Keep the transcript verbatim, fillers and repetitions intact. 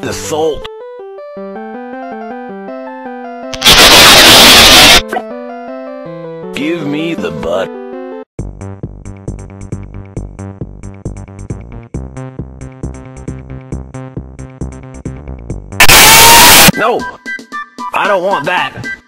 the salt. Give me the butter. No, I don't want that.